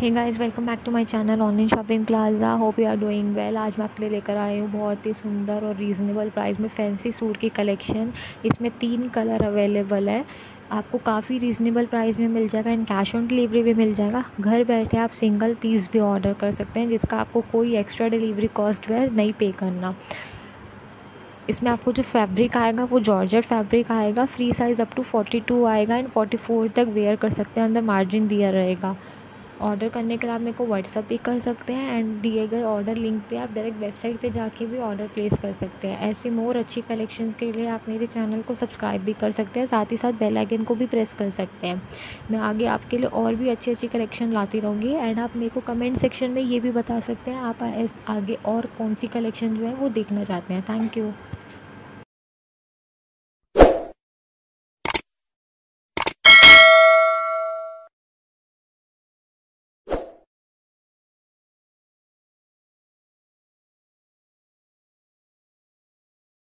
Hey guys, welcome back to my channel online shopping plaza. Hope you are doing well. आज मैं आपके लिए लेकर आई हूँ बहुत ही सुंदर और रीज़नेबल प्राइस में फैंसी सूट की कलेक्शन। इसमें 3 कलर अवेलेबल है। आपको काफ़ी रीज़नेबल प्राइस में मिल जाएगा एंड कैश ऑन डिलीवरी भी मिल जाएगा। घर बैठे आप सिंगल पीस भी ऑर्डर कर सकते हैं जिसका आपको कोई एक्स्ट्रा डिलीवरी कॉस्ट है नहीं पे करना। इसमें आपको जो फैब्रिक आएगा वो जॉर्जेट फैब्रिक आएगा। फ्री साइज़ अप टू 42 आएगा एंड 44 तक वेयर कर सकते हैं। अंदर मार्जिन दिया रहेगा। ऑर्डर करने के लिए आप मेरे को व्हाट्सअप भी कर सकते हैं एंड दिए गए ऑर्डर लिंक पे आप डायरेक्ट वेबसाइट पे जाके भी ऑर्डर प्लेस कर सकते हैं। ऐसे मोर अच्छी कलेक्शंस के लिए आप मेरे चैनल को सब्सक्राइब भी कर सकते हैं, साथ ही साथ बेल आइकन को भी प्रेस कर सकते हैं। मैं आगे आपके लिए और भी अच्छी अच्छी कलेक्शन लाती रहूँगी एंड आप मेरे को कमेंट सेक्शन में ये भी बता सकते हैं आप आगे और कौन सी कलेक्शन जो है वो देखना चाहते हैं। Thank you.